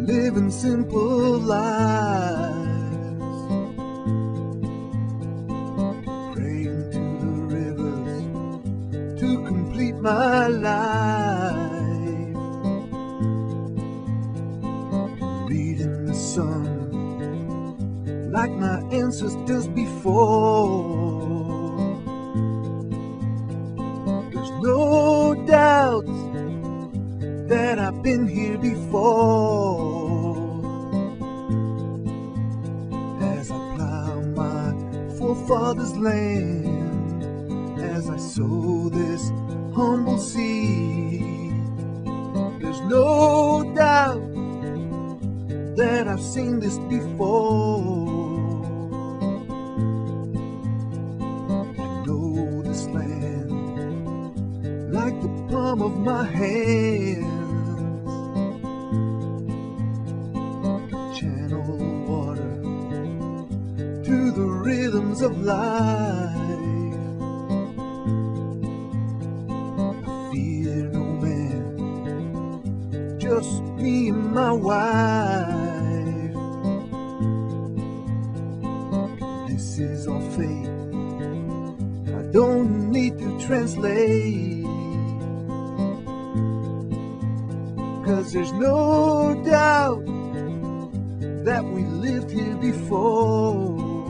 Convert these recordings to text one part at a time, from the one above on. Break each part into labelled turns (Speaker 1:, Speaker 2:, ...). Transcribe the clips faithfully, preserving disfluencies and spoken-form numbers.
Speaker 1: living simple lives, praying to the rivers to complete my life, reading the sun like my ancestors before. There's no doubt that I've been here before. As I plow my forefathers' land, as I sow this humble seed, there's no doubt that I've seen this before. I know this land like the palm of my hand. Channel water to the rhythms of life. I fear no man, just me and my wife. This is all fate, I don't need to translate, 'cause there's no doubt that we lived here before.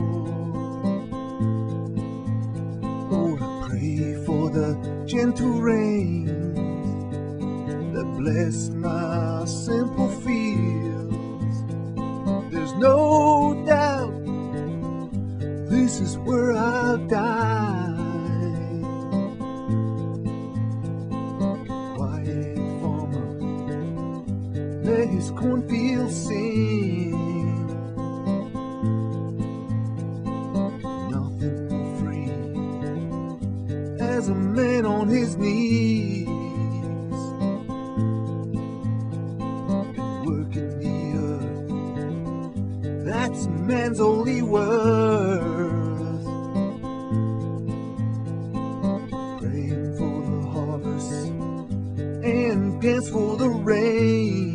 Speaker 1: Oh, to pray for the gentle rains that bless my simple fields. There's no doubt this is where I'll die. Quiet farmer, let his cornfield sing. Nothing more free as a man on his knees, and working the earth, that's man's only worth. Praying for the harvest and dance for the rain.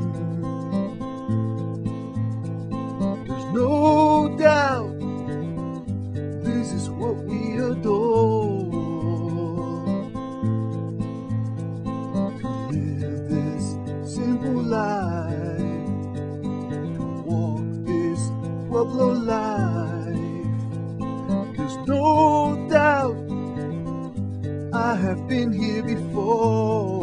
Speaker 1: There's no doubt this is what we adore. To live this simple life, to walk this Pueblo life. There's no doubt I have been here before.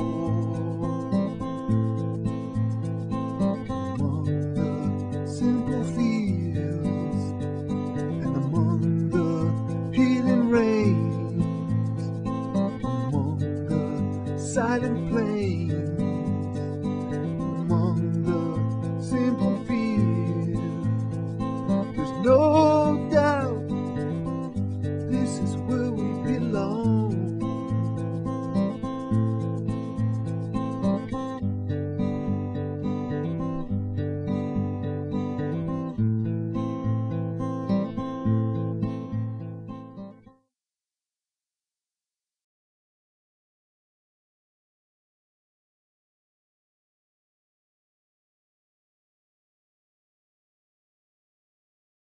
Speaker 1: Among the simple fields and among the healing rains, among the silent plains,